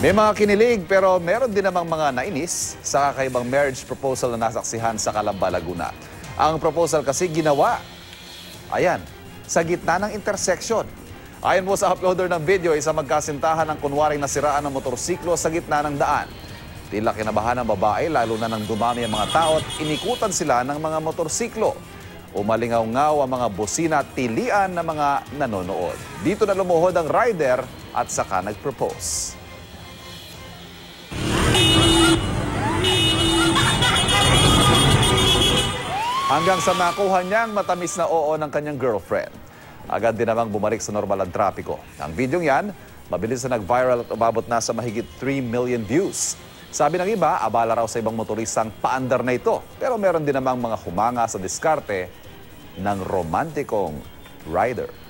May mga kinilig pero meron din namang mga nainis sa kakaibang marriage proposal na nasaksihan sa Calamba, Laguna. Ang proposal kasi ginawa, ayan, sa gitna ng intersection. Ayon po sa uploader ng video, isang magkasintahan ng kunwaring nasiraan ng motorsiklo sa gitna ng daan. Tila kinabahan ng babae lalo na nang dumami ang mga tao at inikutan sila ng mga motorsiklo. Umalingaw-ngaw ang mga busina at tilian ng mga nanonood. Dito na lumuhod ang rider at saka nag-propose. Hanggang sa nakuha niyang matamis na oo ng kanyang girlfriend. Agad din namang bumalik sa normal ang trapiko. Ang video yan, mabilis na nag-viral at umabot na sa mahigit 3 million views. Sabi ng iba, abala raw sa ibang motoristang paandar na ito. Pero meron din namang mga humanga sa diskarte ng romantikong rider.